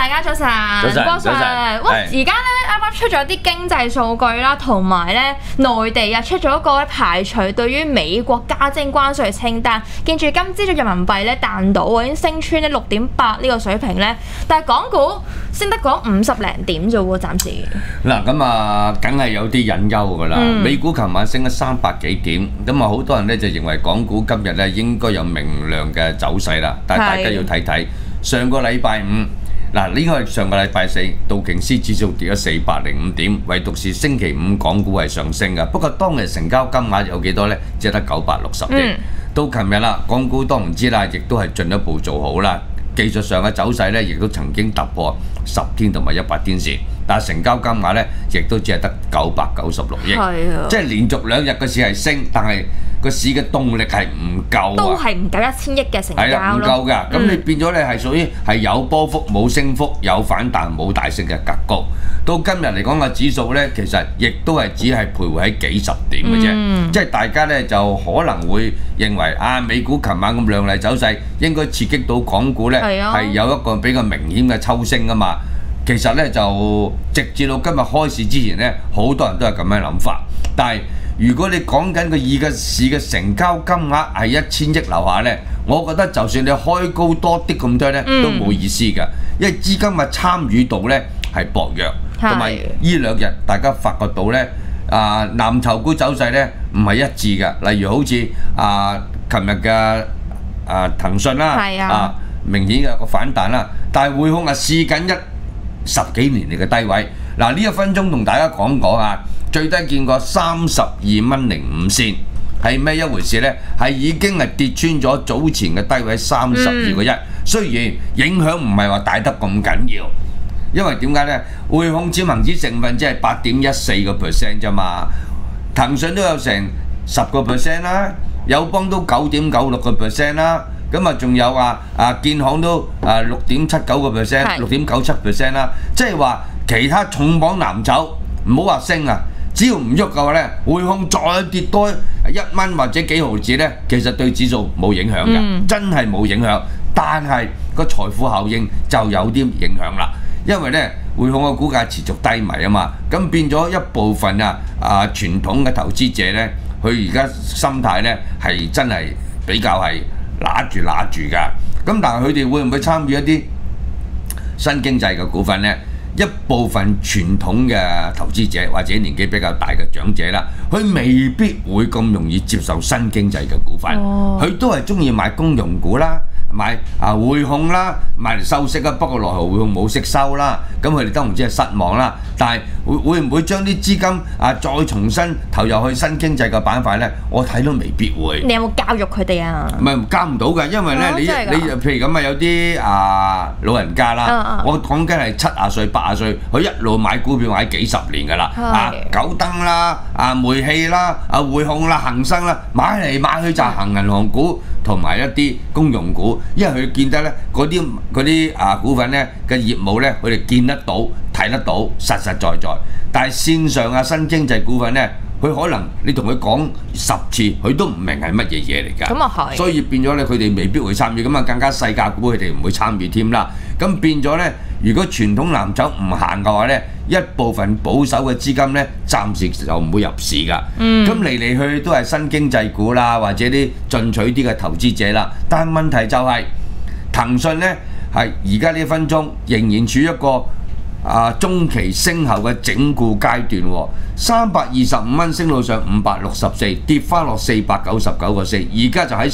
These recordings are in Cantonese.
大家早晨， 早晨。 哇！而家咧啱啱出咗啲經濟數據啦，同埋咧內地出咗一個排除對於美國加徵關稅清單。見住今朝早人民幣咧彈到已經升穿咧6.8呢個水平咧，但係港股升得嗰50零點啫喎，暫時。 嗱咁啊，梗係有啲隱憂㗎啦。美股琴晚升咗300幾點，咁啊好多人咧就認為港股今日咧應該有明亮嘅走勢啦。但係大家要睇睇上個禮拜五。嗱，呢個係上個禮拜四，道瓊斯指數跌咗405點，唯獨是星期五港股係上升嘅。不過當日成交金額有幾多呢？只係得960億。到琴日啦，港股當然知啦，亦都係進一步做好啦。技術上嘅走勢呢，亦都曾經突破10天同埋100天線，但係成交金額呢，亦都只係得996億。即係連續2日嘅市係升，但係個市嘅動力係唔夠，都係唔夠1000億嘅成交咯。係啦，唔夠㗎。咁你變咗咧係屬於係有波幅冇升幅，有反彈冇大升嘅格局。到今日嚟講嘅指數咧，其實亦都係只係徘徊喺幾十點嘅啫。即係大家咧就可能會認為啊，美股琴晚咁亮麗走勢，應該刺激到港股咧係有一個比較明顯嘅抽升啊嘛。其實咧就直至到今日開市之前咧，好多人都係咁樣諗法，但係如果你講緊個市嘅成交金額係1000億樓下呢，我覺得就算你開高多啲咁多呢，都冇意思㗎，因為資金嘅參與度呢係薄弱，同埋呢2日大家發覺到呢，藍籌股走勢呢唔係一致㗎，例如好似琴日嘅騰訊啦，明顯有個反彈啦，但係匯控試緊10幾年嚟嘅低位。嗱，呢1分鐘同大家講講啊。最低見過32.05蚊，係咩一回事呢？係已經係跌穿咗早前嘅低位32個1。雖然影響唔係話大得咁緊要，因為點解呢？匯控佔恒指成分只係8.14% 啫嘛，騰訊都有成10% 啦，友邦都9.96% 啦，咁啊仲有建行都6.79%、6.97% 啦，即係話其他重磅藍籌唔好話升啊！只要唔喐嘅話呢，匯控再跌多1蚊或者幾毫子呢，其實對指數冇影響嘅，真係冇影響。但係個財富效應就有啲影響啦，因為呢匯控嘅股價持續低迷啊嘛，咁變咗一部分傳統嘅投資者呢，佢而家心態呢係真係比較係揦住㗎。咁但係佢哋會唔會參與一啲新經濟嘅股份呢？一部分傳統嘅投資者或者年紀比較大嘅長者啦，佢未必會咁容易接受新經濟嘅股份，佢都係中意買公用股啦，買匯控啦，買嚟收息啦。不過奈何匯控冇息收啦，咁佢哋都唔知係失望啦。但係會唔會將啲資金再重新投入去新經濟嘅板塊呢？我睇都未必會。你有冇教育佢哋啊？唔係教唔到㗎，因為呢你譬如咁有啲老人家啦，我講緊係70歲80歲，佢一路買股票買幾十年㗎啦，九燈啦、煤氣啦、匯控啦、恒生啦，買嚟買去就係行銀行股同埋一啲公用股，因為佢見得咧嗰啲股份咧嘅業務咧，佢哋見得到、睇得到，實實在在。但係線上新經濟股份咧，佢可能你同佢講10次，佢都唔明係乜嘢嘢嚟㗎。咁啊係。所以變咗咧，佢哋未必會參與，咁啊更加細價股佢哋唔會參與添啦。咁變咗咧，如果傳統藍籌唔行嘅話咧，一部分保守嘅資金咧，暫時就唔會入市㗎。咁嚟嚟去都係新經濟股啦，或者啲進取啲嘅投資者啦。但係問題就係騰訊咧，係而家呢1分鐘仍然處於一個中期升後嘅整固階段喎，325蚊升到上564，跌翻落499個4，而家就喺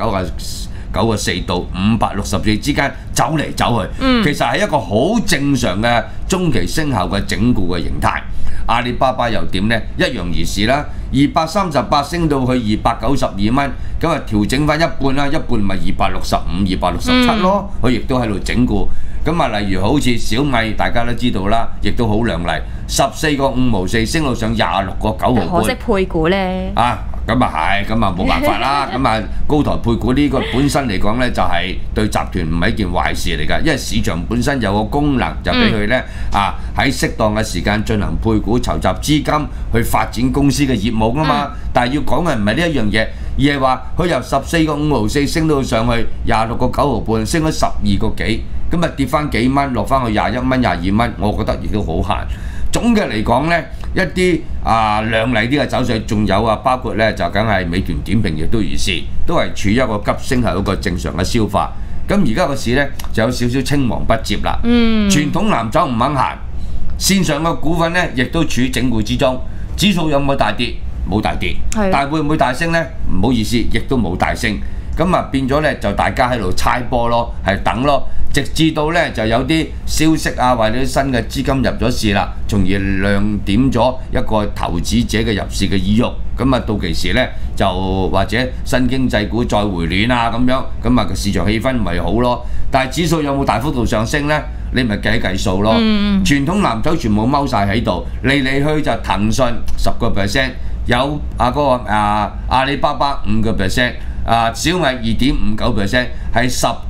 499個4到564之間走嚟走去，其實係一個好正常嘅中期升後嘅整固嘅形態。阿里巴巴又點呢？一樣而是啦，238升到去292蚊，咁啊調整翻一半啦，一半咪265、267咯，佢亦都喺度整固。咁啊，例如好似小米，大家都知道啦，亦都好亮麗，14個5毫4升到上26個9毫半。可惜配股咧。咁啊係，咁啊冇辦法啦。咁啊高台配股呢個本身嚟講咧，就係對集團唔係一件壞事嚟㗎，因為市場本身有個功能，就俾佢咧喺適當嘅時間進行配股，籌集資金去發展公司嘅業務啊嘛。但係要講嘅唔係呢一樣嘢， 而係話佢由14個5毫4升到上去26個9毫半，升咗12個幾，咁啊跌翻幾蚊，落翻去21蚊、22蚊，我覺得亦都好閒。總嘅嚟講呢，一啲亮麗啲嘅走勢，仲有包括呢就梗係美團點評亦都如是，都係處於一個急升係一個正常嘅消化。咁而家個市呢，就有少少青黃不接啦。傳統藍籌唔肯行，線上嘅股份呢，亦都處於整固之中。指數有冇大跌？冇大跌，但係會唔會大升呢？唔好意思，亦都冇大升。咁變咗呢，就大家喺度猜波咯，係等咯。直至到呢，就有啲消息或者新嘅資金入咗市啦，從而亮點咗一個投資者嘅入市嘅意欲。咁到期時呢，就或者新經濟股再回暖咁樣，咁個市場氣氛咪好咯。但係指數有冇大幅度上升呢？你咪計數咯。傳統藍籌全部踎晒喺度，嚟去就騰訊10%，有阿里巴巴5%。小米2.59%係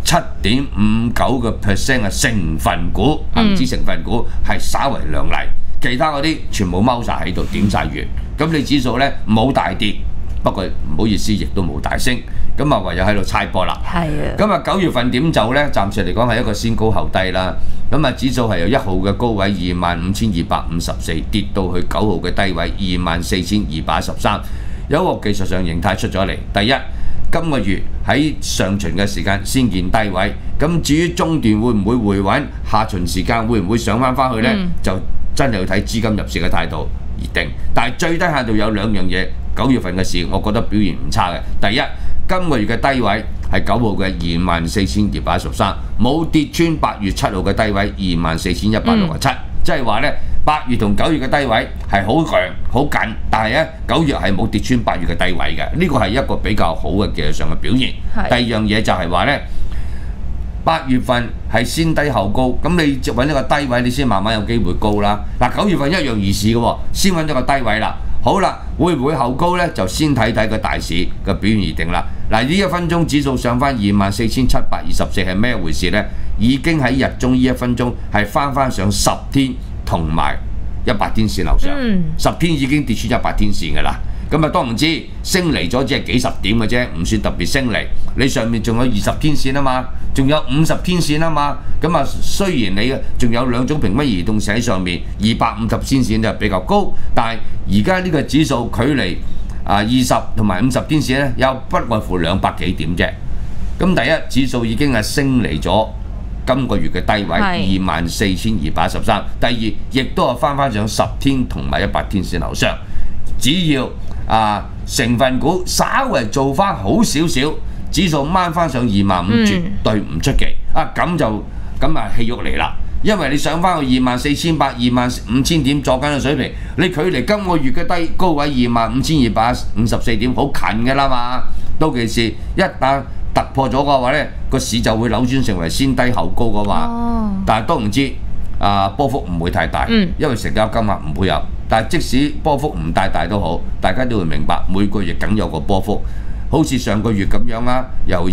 17.59%嘅成分股，恒指成分股係稍為亮麗，其他嗰啲全部踎晒喺度點晒完，咁你指數呢冇大跌，不過唔好意思，亦都冇大升，咁唯有喺度猜波啦。係啊。咁9月份點走呢？暫時嚟講係一個先高後低啦。咁指數係由1號嘅高位25,254跌到去9號嘅低位24,213，有一個技術上形態出咗嚟。第一，今個月喺上旬嘅時間先見低位，咁至於中段會唔會回穩，下旬時間會唔會上翻去呢？就真係要睇資金入市嘅態度而定。但係最低限度有2樣嘢，9月份嘅市我覺得表現唔差嘅。第一，今個月嘅低位係9號嘅24,213，冇跌穿8月7號嘅低位24,167，即係話呢。8月同9月嘅低位係好強好緊，但係呢9月係冇跌穿8月嘅低位嘅，呢個係一個比較好嘅技術上嘅表現。第二樣嘢就係話呢，8月份係先低後高，咁你揾一個低位，你先慢慢有機會高啦。9月份一樣如是嘅喎，先揾咗個低位啦。好啦，會唔會後高呢？就先睇睇個大市嘅表現而定啦。呢1分鐘指數上翻24,724係咩回事呢？已經喺日中呢1分鐘係翻上10天。同埋100天線樓上，10天已經跌穿100天線㗎啦。咁當然知升嚟咗，只係幾十點嘅啫，唔算特別升嚟。你上面仲有20天線啊嘛，仲有50天線啊嘛。咁雖然你仲有2種平均移動線喺上面，250天線就比較高，但係而家呢個指數距離20同埋50天線咧，有不外乎200幾點啫。咁第一，指數已經係升嚟咗。今個月嘅低位24,213，第二亦都係翻上10天同埋100天線樓上，只要成分股稍為做翻好少少，指數掹翻上25,000絕對唔出奇。氣肉嚟啦，因為你上翻去24,800、25,000點左緊嘅水平，你距離今個月嘅高位25,254點好近㗎啦嘛，到期時一旦突破咗嘅話呢，個市就會扭轉成為先低後高嘅話，但係都唔知波幅唔會太大，因為成交金額唔配合。但係即使波幅唔大都好，大家都會明白每個月梗有個波幅。好似上個月咁樣由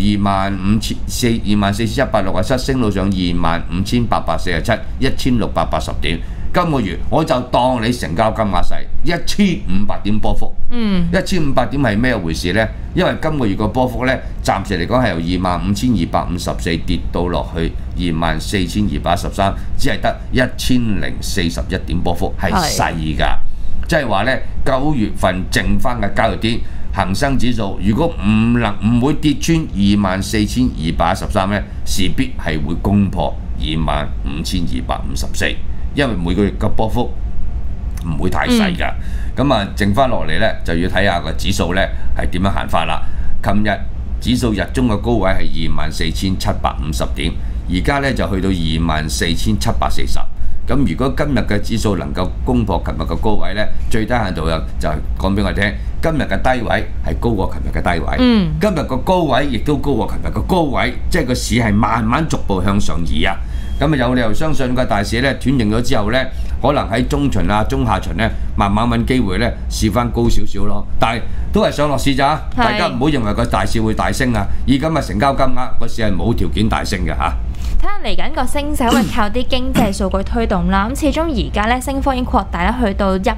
24,167升到上25,847， 1,680點。今個月我就當你成交金額細，1,500點波幅。1,500點係咩回事呢？因為今個月個波幅呢，暫時嚟講係由25,254跌到落去24,213，只係得1,041點波幅，係細㗎。即係話呢，9月份剩翻嘅交易天，恒生指數如果唔會跌穿24,213呢，勢必係會攻破25,254。因為每個月嘅波幅唔會太細㗎，剩翻落嚟呢，就要睇下個指數呢係點樣行法啦。琴日指數日中嘅高位係24,750點，而家呢就去到24,740。咁如果今日嘅指數能夠攻破琴日嘅高位呢，最低限度就講俾我聽，今日嘅低位係高過琴日嘅低位，今日個高位亦都高過琴日嘅高位，即係個市係慢慢逐步向上移啊。咁有理由相信個大市咧斷定咗之後咧，可能喺中旬中下旬咧，慢慢揾機會咧試翻高少少咯。但係都係上落市咋，大家唔好認為個大市會大升啊！以今日成交金額，個市係冇條件大升嘅嚇。 睇下嚟緊個升勢會靠啲經濟數據推動啦。咁始終而家咧升幅已經擴大啦，去到100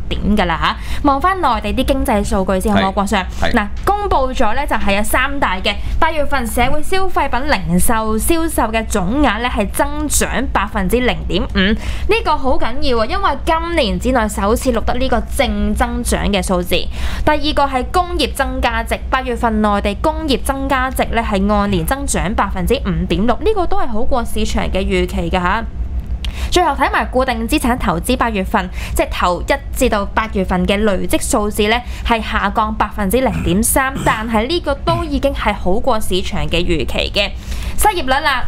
點㗎啦嚇。望翻內地啲經濟數據先好冇，郭 Sir。嗱，公佈咗咧就係有3大嘅8月份社會消費品零售銷售嘅總額咧係增長0.5%，呢個好緊要啊，因為今年之內首次錄得呢個正增長嘅數字。第二個係工業增加值，8月份內地工業增加值咧係按年增長5.6%，呢個都係好過市場嘅預期㗎嚇。最後睇埋固定資產投資8月份，即係頭1至到8月份嘅累積數字呢，係下降0.3%，但係呢個都已經係好過市場嘅預期嘅。失業率啦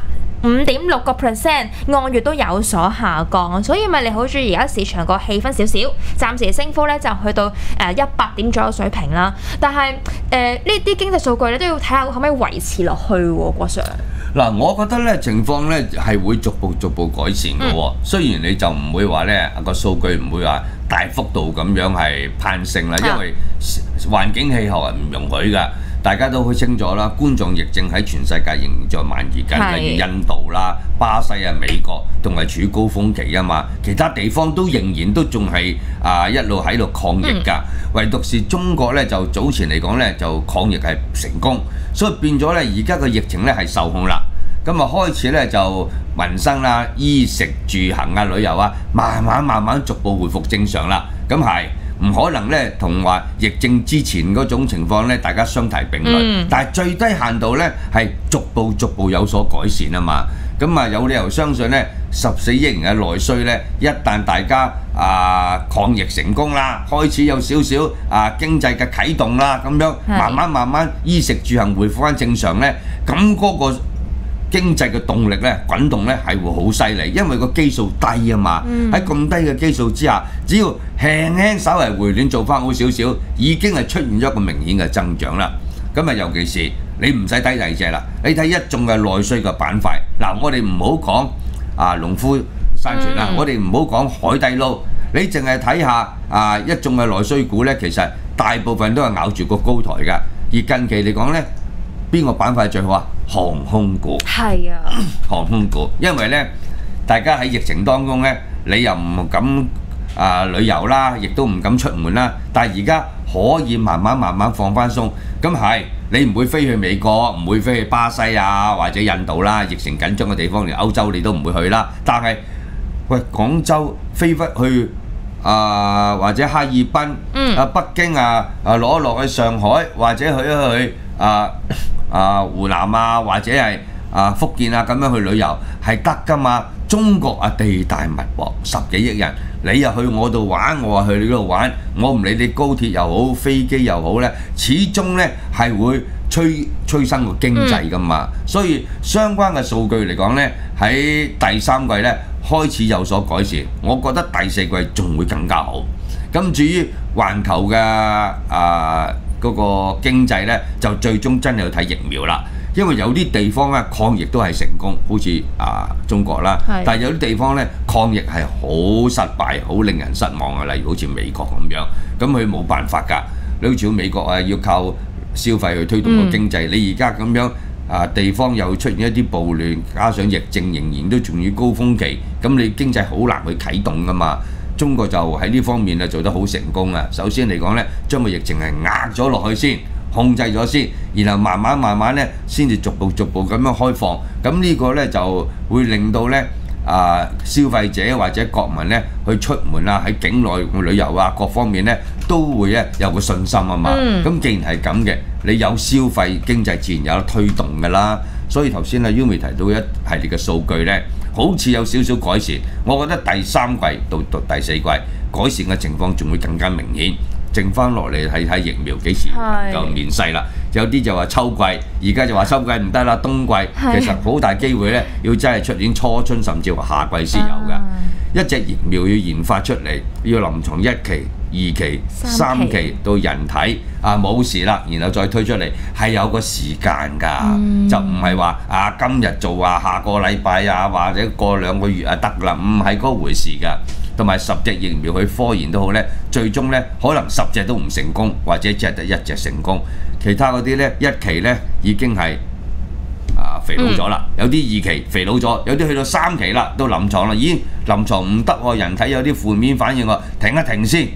，5.6%，按月都有所下降，所以咪你好注意而家市場個氣氛少少，暫時升幅咧就去到100點左右水平啦。但係呢啲經濟數據咧都要睇下可唔可以維持落去喎，郭 Sir。 嗱，我覺得咧情況咧係會逐步改善嘅喎。雖然你就唔會話咧個數據唔會話大幅度咁樣係攀升啦，因為環境氣候係唔容許㗎。大家都好清楚啦，冠狀疫症喺全世界仍然在蔓延緊，例如印度啦、巴西啊、美國仲係處於高峰期啊嘛，其他地方都仍然都仲係一路喺度抗疫㗎，唯獨是中國咧就早前嚟講咧就抗疫係成功，所以變咗咧而家個疫情咧係受控啦，咁啊開始咧就民生啦、衣食住行啊、旅遊啊，慢慢逐步回復正常啦，咁係。唔可能咧，同話疫症之前嗰種情況咧，大家相提並論。但係最低限度咧，係逐步有所改善啊嘛。咁啊，有理由相信咧，14億元嘅內需咧，一旦大家抗疫成功啦，開始有少少經濟嘅啟動啦，咁樣慢慢衣食住行回復翻正常咧，咁嗰個經濟嘅動力咧，滾動咧係會好犀利，因為個基數低啊嘛。喺咁低嘅基數之下，只要輕稍為回暖做翻好少少，已經係出現咗一個明顯嘅增長啦。咁啊，尤其是你唔使睇第二隻啦，你睇一眾嘅內需嘅板塊。嗱，我哋唔好講農夫山泉啦，我哋唔好講海底撈，你淨係睇下一眾嘅內需股咧，其實大部分都係咬住個高台㗎。而近期嚟講咧，邊個板塊最好啊？航空股係啊，航空股，因為咧，大家喺疫情當中咧，你又唔敢旅遊啦，亦都唔敢出門啦。但係而家可以慢慢放翻鬆，咁係你唔會飛去美國，唔會飛去巴西啊或者印度啦，疫情緊張嘅地方，連歐洲你都唔會去啦。但係喂，廣州飛翻去或者哈爾濱北京攞落去上海，或者去一去湖南或者係福建咁樣去旅遊係得㗎嘛？中國地大物博，10幾億人，你又去我度玩，我去你嗰度玩，我唔理你高鐵又好，飛機又好咧，始終咧係會催生個經濟㗎嘛。所以相關嘅數據嚟講咧，喺第3季咧開始有所改善，我覺得第4季仲會更加好。咁至於環球嘅嗰個經濟咧，就最終真係要睇疫苗啦。因為有啲地方咧抗疫都係成功，好似中國啦，但係有啲地方咧抗疫係好失敗，好令人失望嘅，例如好似美國咁樣，咁佢冇辦法㗎。你好似美國要靠消費去推動個經濟，你而家咁樣地方又出現一啲暴亂，加上疫症仍然都仲要高峰期，咁你經濟好難去啟動㗎嘛。中國就喺呢方面做得好成功啊！首先嚟講咧，將個疫情係壓咗落去先，控制咗先，然後慢慢咧，先至逐步咁樣開放。咁呢個咧就會令到咧消費者或者國民咧去出門喺境內旅遊各方面咧都會有個信心啊嘛。咁既然係咁嘅，你有消費經濟自然有得推動㗎啦。所以頭先Yumi提到一系列嘅數據咧，好似有少少改善。我覺得第3季到第4季改善嘅情況仲會更加明顯。剩翻落嚟睇睇疫苗幾時能夠面世啦。有啲就話秋季，而家就話秋季唔得啦，冬季其實好大機會咧，要真係出年初春甚至話夏季先有㗎。一隻疫苗要研發出嚟，要臨床1期、2期、3期到人體冇事啦，然後再推出嚟係有個時間㗎，就唔係話今日做下個禮拜或者過2個月得啦，唔係嗰回事㗎。同埋10隻疫苗去科研都好咧，最終咧可能10隻都唔成功，或者只係得1隻成功，其他嗰啲咧1期咧已經係肥佬咗啦，有啲2期肥佬咗，有啲去到3期啦，到臨床啦，咦臨床唔得喎，人體有啲負面反應喎，停一停先，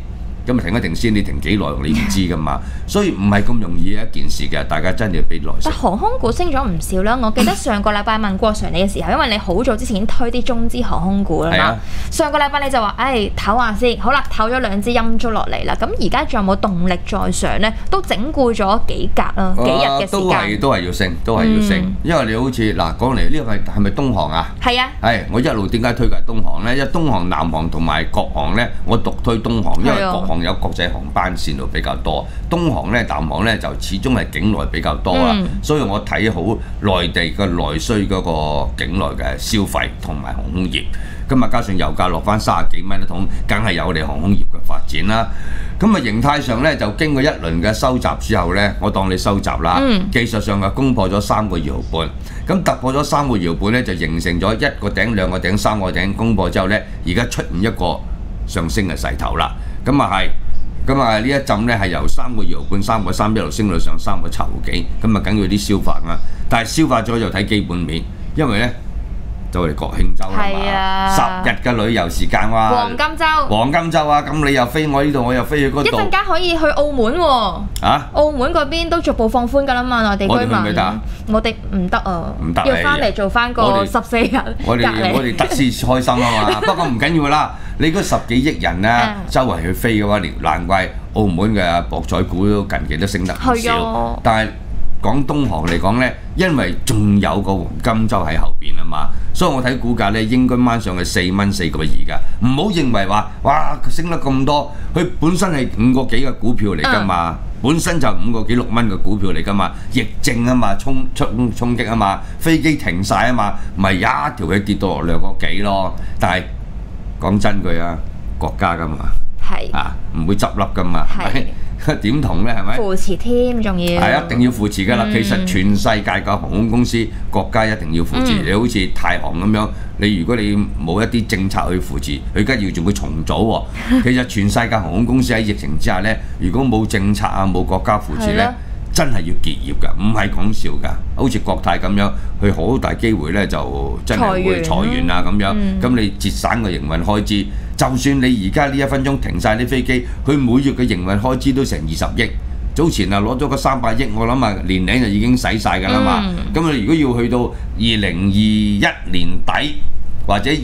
咁啊停一停先，你停幾耐你唔知噶嘛，所以唔係咁容易嘅一件事嘅，大家真係要俾耐性。 但航空股升咗唔少啦，我記得上個禮拜問過 Sir 你嘅時候，因為你好早之前已經推啲中資航空股啦嘛。 啊、 上個禮拜你就話，唞下先，好啦，唞咗2支陰燭落嚟啦。咁而家仲有冇動力再上咧？都整固咗幾格啦，幾日嘅時間。 都係要升，都係要升，因為你好似嗱講嚟呢個係咪東航啊？ 係啊。 係，我一路點解推介東航咧？因為東航、南航同埋國航咧，我獨推東航，因為國航有國際航班線路比較多，東航咧、南航咧就始終係境內比較多啦，所以我睇好內地嘅內需嗰個境內嘅消費同埋航空業。今日加上油價落翻30幾蚊一桶，梗係有利航空業嘅發展啦。咁啊形態上咧就經過一輪嘅收集之後咧，我當你收集啦。技術上就攻破咗3個搖半，咁突破咗3個搖半咧就形成咗1個頂、2個頂、3個頂攻破之後咧，而家出現一個上升嘅勢頭啦。咁啊呢一陣咧係由3個搖半、3個3一路升到上3個7毫幾，咁啊梗要啲消化啦。但係消化咗就睇基本面，因為咧。就嚟國慶週啦嘛，10日嘅旅遊時間哇！黃金週啊，咁你又飛我呢度，我又飛去嗰度。 一陣間可以去澳門喎。啊！澳門嗰邊都逐步放寬㗎啦嘛，內地居民。我哋去唔去得？我哋唔得啊， 唔得要翻嚟做翻個14日。 我哋得先開心啊嘛，不過唔緊要啦。你嗰10幾億人咧，周圍去飛嘅話，難怪澳門嘅博彩股近期都升得唔少。但係講東航嚟講咧，因為仲有個黃金週喺後邊啊嘛，所以我睇股價咧應該掹上去4蚊4個2㗎。唔好認為話哇佢升得咁多，佢本身係5個幾嘅股票嚟㗎嘛，本身就5個幾6蚊嘅股票嚟㗎嘛，疫症啊嘛，衝擊啊嘛，飛機停晒啊嘛，咪一條氣跌到落2個幾咯。但係講真句啊，國家㗎嘛，唔會執笠㗎嘛，係咪？點同咧？係咪？ 扶持添，仲要係一定要扶持㗎啦。其實全世界嘅航空公司，國家一定要扶持。你好似太行咁樣，如果你冇一啲政策去扶持，佢而家要仲會重組喎。其實全世界航空公司喺疫情之下咧，如果冇政策啊，冇國家扶持咧，真係要結業㗎，唔係講笑㗎。好似國泰咁樣，佢好大機會咧就真係會裁員啊咁樣。咁你節省個營運開支。就算你而家呢1分鐘停晒啲飛機，佢每月嘅營運開支都成20億。早前啊攞咗個300億，我諗啊年零就已經使晒㗎啦嘛。咁你如果要去到2021年底或者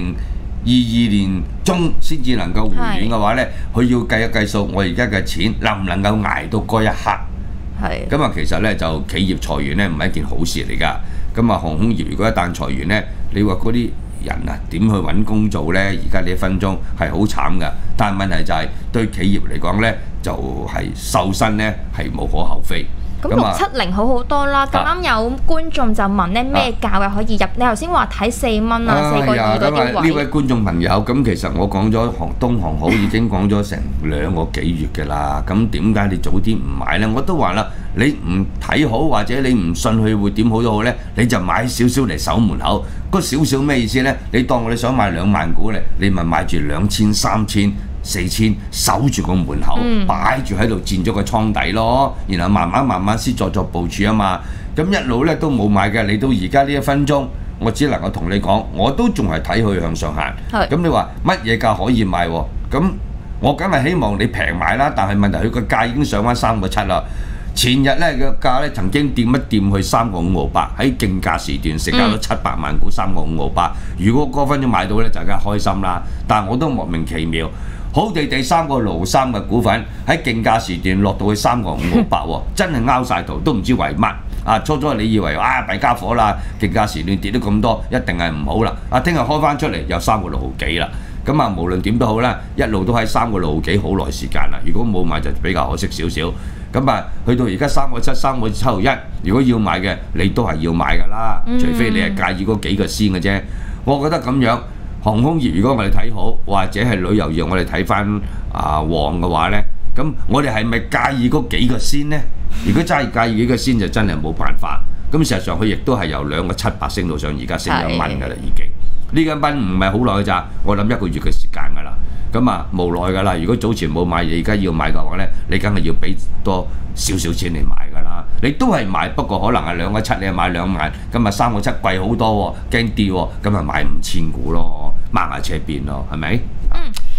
2022年中先至能夠回暖嘅話咧，佢要計一計數，我而家嘅錢能唔能夠捱到嗰一刻？係。咁啊，其實咧就企業裁員咧唔係一件好事嚟㗎。咁啊，航空業如果一旦裁員咧，你話嗰啲人啊點去揾工做呢？而家呢1分鐘係好慘㗎，但係問題就係對企業嚟講呢，就係瘦身呢係無可厚非。 咁670好多啦，咁啱有觀眾就問呢咩價位可以入？你頭先話睇4蚊啊，4個2嗰啲位。呢位觀眾朋友，咁其實我講咗東航好已經講咗成2個幾月㗎啦，咁點解你早啲唔買呢？我都話啦，你唔睇好或者你唔信佢會點好都好呢，你就買少少嚟守門口。嗰少少咩意思呢？你當你想買2萬股咧，你咪買住2000、3000、4000，守住個門口，擺住喺度佔咗個倉底咯。然後慢慢先作部署啊嘛。咁一路咧都冇買嘅，你到而家呢1分鐘，我只能夠同你講，我都仲係睇佢向上行。咁你話乜嘢價可以買喎？咁我梗係希望你平買啦。但係問題佢個價已經上翻3個7啦。前日咧嘅價咧曾經掂去3個5毫8，喺競價時段成交咗700萬股3個5毫8。如果嗰分鐘買到咧，就梗係開心啦。但係我都莫名其妙，好地地3個6毫3嘅股份喺競價時段落到去3個5毫8喎，真係拗晒頭，都唔知為乜。啊，初你以為弊家伙啦，競價時段跌咗咁多，一定係唔好啦。啊，聽日開翻出嚟又3個6毫幾啦。咁啊，無論點都好啦，一路都喺3個6毫幾好耐時間啦。如果冇買就比較可惜少少。咁啊，去到而家3個7、3個7毫1，如果要買嘅，你都係要買㗎啦。除非你係介意嗰幾個先嘅啫。我覺得咁樣，航空業如果我哋睇好，或者係旅遊業我哋睇翻旺嘅話呢，咁我哋係咪介意嗰幾個先呢？如果真係介意幾個先，就真係冇辦法。咁事實上佢亦都係由2個700升到上而家升1蚊㗎啦，已經。呢1蚊唔係好耐㗎咋，我諗1個月嘅時間㗎啦。咁啊無奈㗎啦，如果早前冇買嘢，而家要買嘅話呢，你梗係要俾多少錢嚟買㗎啦。你都係買，不過可能係2個7，你係買2萬，咁啊3個7貴好多喎，驚跌喎，咁啊買5000股咯，掹下車邊咯，係咪？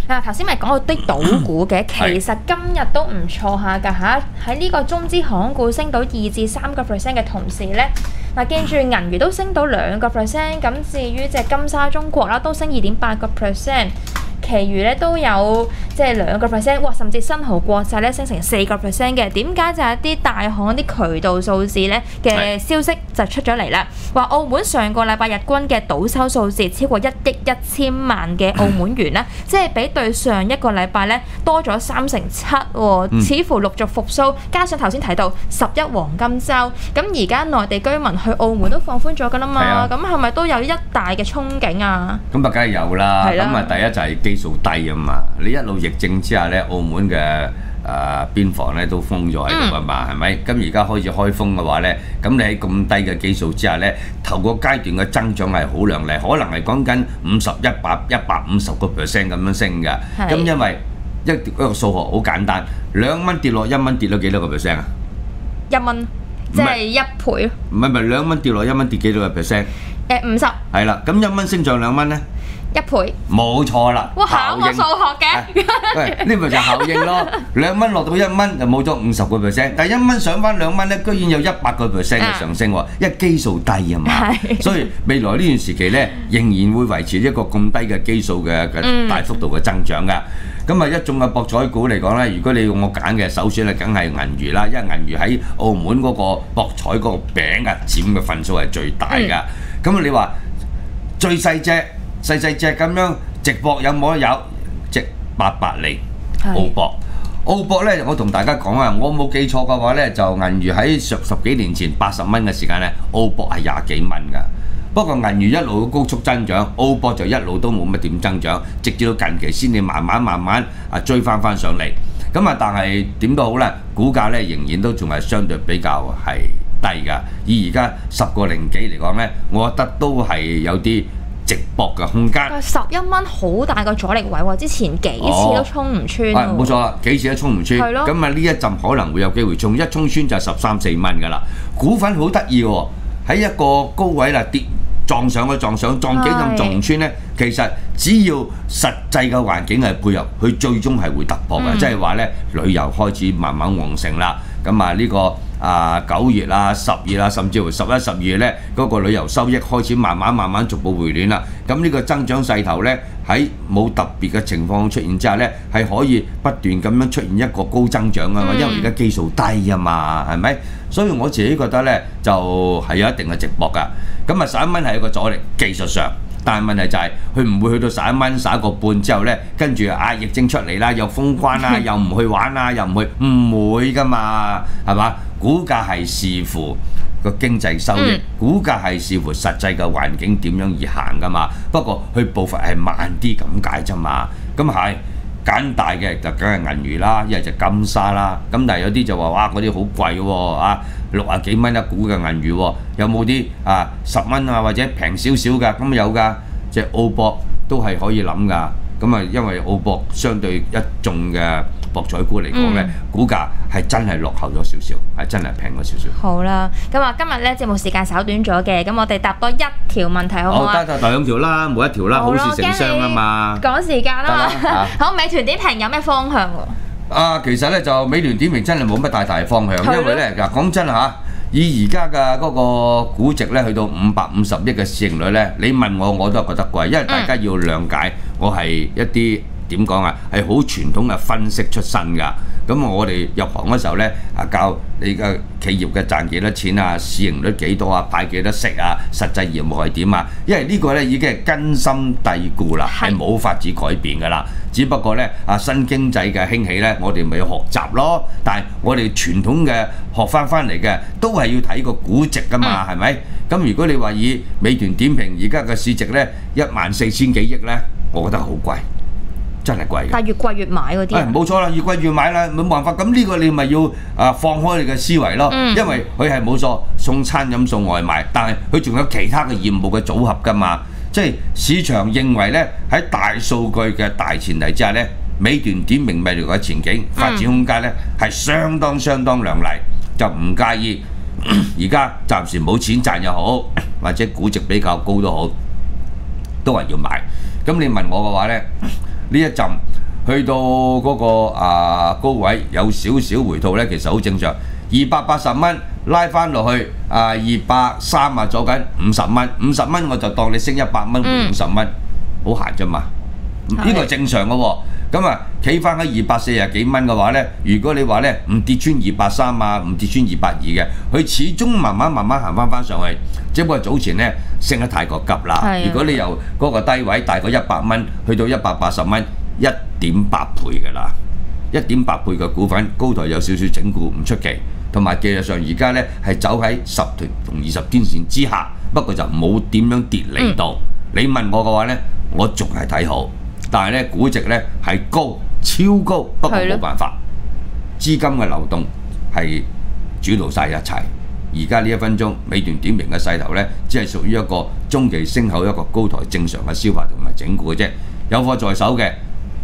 頭先咪講到啲賭股嘅，其實今日都唔錯下㗎嚇。喺呢個中資航空股升到2至3%嘅同時咧，記住銀娛都升到2%，咁至於隻金沙中國啦都升2.8%。其餘咧都有即係2%，哇！甚至新濠國際咧升成4%嘅。點解就係一啲大行啲渠道數字咧嘅消息就出咗嚟啦？話澳門上個禮拜日均嘅賭收數字超過1億1千萬嘅澳門元啦，即係比對上一個禮拜咧多咗37%喎，似乎陸續復甦。加上頭先提到11黃金週，咁而家內地居民去澳門都放寬咗㗎啦嘛，咁係咪都有一大嘅憧憬啊？ 咁啊，梗係有啦。咁啊，第一就係基數低啊嘛，你一路疫症之下咧，澳門嘅邊防咧都封咗喺度啊嘛，係咪？咁而家開始開封嘅話咧，咁你喺咁低嘅基數之下咧，頭個階段嘅增長係好亮麗，可能係講緊50、150% 咁樣升㗎。咁因為一個數學好簡單，2蚊跌落1蚊，跌咗幾多個 percent 啊？1蚊， 即係1倍。 唔係2蚊跌落1蚊，跌幾多個 percent？ 50。係啦，咁1蚊升上2蚊咧？1倍，冇錯啦。 哇，考我數學嘅。 喂，呢咪就效應咯。2蚊落到1蚊就冇咗50%，但係1蚊上翻2蚊咧，居然有100% 嘅上升喎，因為基數低啊嘛。所以未來呢段時期咧，仍然會維持一個咁低嘅基數嘅大幅度嘅增長㗎。咁啊，一眾嘅博彩股嚟講咧，如果你用我揀嘅首選咧，梗係銀娛啦，因為銀娛喺澳門嗰個博彩嗰個餅啊佔嘅份數係最大㗎。咁你話最細隻咁樣直博有冇得有？值800厘澳博。澳博咧，我同大家講啊，我冇記錯嘅話咧，就銀娛喺10幾年前80蚊嘅時間咧，澳博係20幾蚊㗎。不過銀娛一路高速增長，澳博就一路都冇乜點增長，直至到近期先至慢慢追翻上嚟。咁啊，但係點都好啦，股價咧仍然都仲係相對比較係低㗎。以而家10個零幾嚟講咧，我覺得都係有啲直博嘅空間。 11蚊好大個阻力位喎，之前幾次都衝唔穿。 冇錯啦，幾次都衝唔穿。咁啊，呢一陣可能會有機會衝，一衝穿就13、14蚊㗎啦。股份好得意喎，喺一個高位啦跌。撞上幾咁撞唔穿咧，其實只要實際嘅環境係配合，佢最終係會突破嘅。即係話咧，旅遊開始慢慢旺盛啦。咁啊，呢個9月啊、10月啊，甚至乎11、12月咧，嗰個旅遊收益開始慢慢逐步回暖啦。咁呢個增長勢頭咧，喺冇特別嘅情況出現之下咧，係可以不斷咁樣出現一個高增長啊嘛。因為而家基數低啊嘛，係咪？所以我自己覺得咧，就係有一定嘅直博㗎。咁啊，11蚊係一個阻力，技術上，但係問題就係佢唔會去到11蚊、11個半之後咧，跟住疫症出嚟啦，又封關啦，又唔去玩啦，又唔會㗎嘛，係嘛？股價係視乎個經濟收益，股價係視乎實際嘅環境點樣而行㗎嘛。不過佢步伐係慢啲咁解啫嘛。咁係揀大嘅就梗係銀娛啦，一係就金沙啦。咁但係有啲就話哇，嗰啲好貴喎啊！60幾蚊一股嘅銀娛喎，有冇啲10蚊啊或者平少少㗎？咁有㗎，即係澳博都係可以諗㗎。咁啊，因為澳博相對一眾嘅博彩股嚟講咧，股價係真係落後咗少少，係真係平咗少少。 好啦，咁啊今日咧節目時間稍短咗嘅，咁我哋答多一條問題好唔好啊？ 得2條啦，每一條啦，好事成雙啊嘛。 趕時間啊嘛。好，美團點評有咩方向喎？ 其實咧就美團點評真係冇乜大方向，因為咧講真嚇，以而家嘅嗰個估值咧去到550億嘅市盈率咧，你問我都係覺得貴，因為大家要諒解，我係一啲點講啊，係好傳統嘅分析出身㗎。咁我哋入行嗰時候咧，教你嘅企業嘅賺幾多錢啊，市盈率幾多啊，派幾多息啊，實際業務係點啊？因為呢個咧已經係根深蒂固啦，係冇法子改變㗎啦。只不過咧新經濟嘅興起咧，我哋咪要學習咯。但係我哋傳統嘅學翻嚟嘅，都係要睇個估值㗎嘛，係咪？咁如果你話以美團點評而家嘅市值咧14000幾億咧，我覺得好貴。真係貴嘅， 但係越貴越買嗰啲。 冇錯啦，越貴越買啦，冇辦法。咁呢個你咪要放開你嘅思維咯，因為佢係冇錯送餐飲送外賣，但係佢仲有其他嘅業務嘅組合㗎嘛。即係市場認為咧，喺大數據嘅大前提之下咧，美團點評未來嘅前景發展空間咧係相當亮麗，就唔介意而家暫時冇錢賺又好，或者估值比較高都好，都係要買。咁你問我嘅話咧？呢一陣去到嗰個高位有少少回吐咧，其實好正常。280蚊拉翻落去230啊，左緊50蚊，50蚊我就當你升100蚊，換50蚊，好閒啫嘛。呢個正常嘅喎。咁啊，企翻喺240幾蚊嘅話咧，如果你話咧唔跌穿230啊，唔跌穿220嘅，佢始終慢慢行翻上去。只不過早前咧升得太過急啦。如果你由嗰個低位大概100蚊去到180蚊，1.8倍㗎啦。1.8倍嘅股份高台有少少整固唔出奇，同埋技術上而家咧係走喺10條同20天線之下，不過就冇點樣跌嚟到。你問我嘅話咧，我仲係睇好，但係咧估值咧係高超高，不過冇辦法，資金嘅流動係主導晒一切。而家呢1分鐘美團點評嘅勢頭咧，只係屬於一個中期升後一個高台正常嘅消化同埋整固嘅啫。有貨在手嘅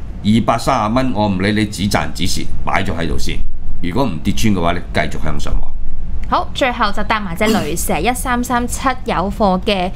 230蚊，我唔理你只賺只蝕，擺咗喺度先。如果唔跌穿嘅話咧，繼續向上望。 好，最後就搭埋隻雷蛇1337有貨嘅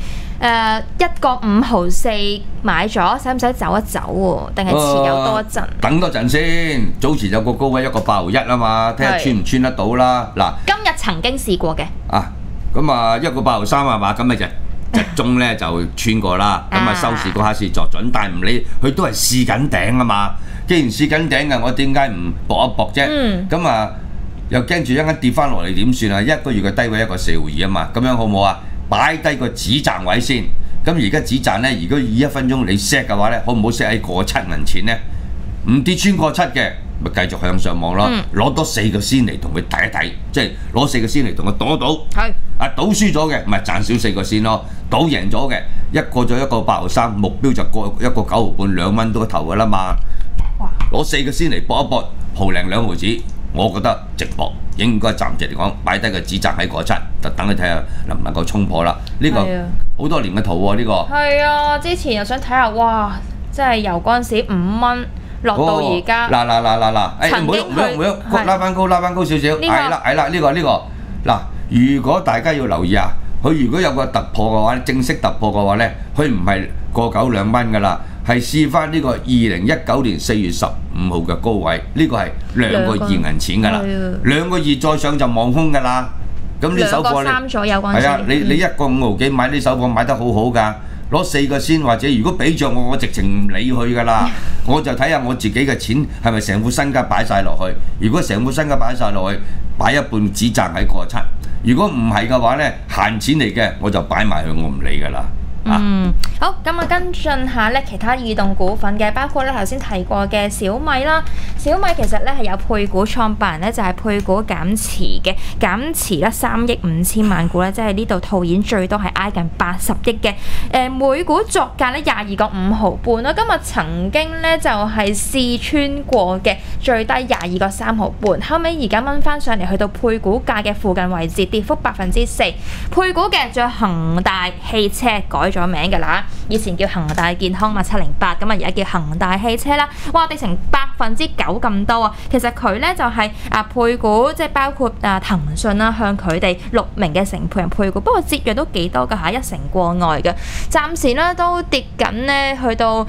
，1個5毫4買咗，使唔使走一走喎？定係持有多一陣？ 等多陣先。早前有個高位1個8毫1啊嘛，睇下穿唔穿得到啦。嗱， 今日曾經試過嘅。 咁啊1個8毫3係嘛？咁咪就中咧就穿過啦。咁啊收市嗰刻先作準，但係唔理佢都係試緊頂啊嘛。既然試緊頂嘅，我點解唔搏一搏啫？咁又驚住一陣跌翻落嚟點算啊？1個月嘅低位1個4毫2啊嘛，咁樣好唔好啊？擺低個止賺位先。咁而家止賺咧，如果以1分鐘你 set 嘅話咧，好唔好 set 喺過7銀錢咧？唔跌穿過7嘅，咪繼續向上望咯。攞多4個先嚟同佢睇一睇，即係攞4個先嚟同佢賭一賭。係。賭輸咗嘅，咪賺少4個先咯。賭贏咗嘅，過咗1個8毫3，目標就過1個9毫半，2蚊都個頭噶啦嘛。攞4個先嚟搏一搏，毫零2毫子。我覺得直博應該暫時嚟講擺低個止賺喺嗰7，就等你睇下能唔能夠衝破啦。呢個好多年嘅圖喎，呢個。係啊，之前又想睇下，哇！真係由嗰陣時5蚊落到而家。嗱， 唔好喐，拉翻高少少。係啦，呢個嗱，如果大家要留意啊，佢如果有個突破嘅話，正式突破嘅話咧，佢唔係過9、2蚊㗎啦。係試翻呢個2019年4月15號嘅高位，呢個係2個2銀錢㗎啦，2個2再上就望空㗎啦。咁呢手貨 2個3左右嗰陣時， 係啊，你1個5毫幾買呢手貨買得好好㗎，攞4個先，或者如果俾着我直情唔理佢㗎啦，我就睇下我自己嘅錢係咪成副身家擺晒落去。如果成副身家擺晒落去，擺一半止賺喺過7。如果唔係嘅話咧，閒錢嚟嘅我就擺埋佢，我唔理㗎啦。 好，咁啊跟進下咧其他異動股份嘅，包括咧頭先提過嘅小米啦。小米其實咧係有配股，創辦人咧就係配股減持嘅，減持咧3億5千萬股咧，即係呢度套現最多係挨近80億嘅。每股作價咧22個5毫半啦。今日曾經咧就係試穿過嘅，最低22個3毫半，後尾而家掹翻上嚟去到配股價嘅附近位置，跌幅4%。配股嘅仲有恒大汽車改咗名㗎啦，以前叫恒大健康嘛708，咁啊而家叫恒大汽車啦。哇，跌成9%咁多啊！其實佢咧就係配股，即係包括騰訊啦，向佢哋6名嘅承配人配股，不過折讓都幾多㗎嚇，1成過外嘅。暫時咧都跌緊咧，去到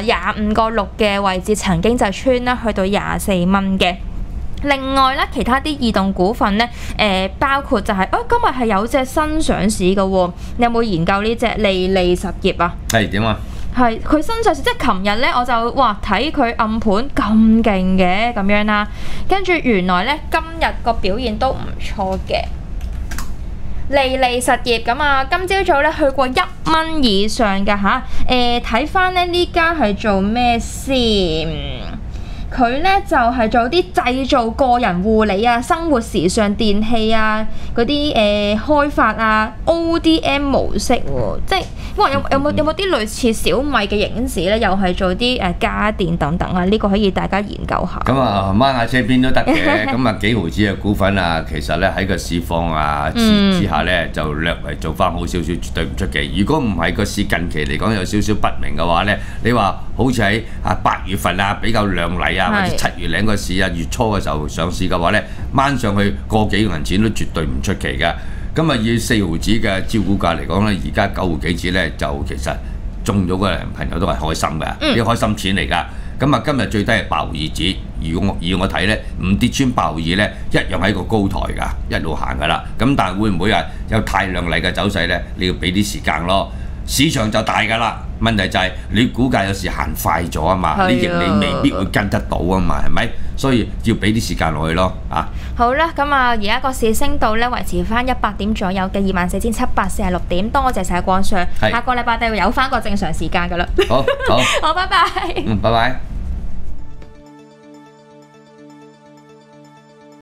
25個6嘅位置，曾經就穿啦，去到24蚊嘅。另外咧，其他啲異動股份咧，包括就係、今日係有隻新上市嘅喎，你有冇研究呢隻利利實業啊？ 係點啊？ 係佢新上市，即係琴日咧我就睇佢暗盤咁勁嘅咁樣啦，跟住原來咧今日個表現都唔錯嘅。利利實業咁啊，今朝早咧去過1蚊以上㗎嚇，睇翻咧呢間係做咩先？佢咧就係做啲製造個人護理啊、生活時尚電器啊嗰啲開發啊 ODM 模式喎，即係有冇啲類似小米嘅影子咧？又係做啲家電等等啊，呢個可以大家研究下。 咁啊，掹下車邊都得嘅。咁啊，幾毫子嘅股份啊，其實咧喺個市況之下咧，就略為做翻好少少，絕對唔出奇。如果唔係個市近期嚟講有少少不明嘅話咧，你話好似喺8月份比較亮麗或者7月零個市月初嘅時候上市嘅話咧，掹上去個幾銀錢都絕對唔出奇嘅。咁以4毫子嘅招股價嚟講咧，而家9毫幾子咧就其實中咗嘅朋友都係開心嘅，啲開心錢嚟㗎。 咁啊今日最低係8毫二子，以我睇咧，唔跌穿8毫二咧，一樣喺個高台㗎，一路行㗎啦。咁但係會唔會話有太亮麗嘅走勢咧？你要俾啲時間咯。市場就大㗎啦，問題就係你股價有時行快咗啊嘛，呢亦你未必會跟得到啊嘛，係咪？所以要俾啲時間落去咯，啊！ 好啦，咁啊，而家個市升到咧維持翻100點左右嘅24,746點，多謝晒光 Sir，下個禮拜就有翻個正常時間㗎啦。 好， 好，拜拜。 拜拜。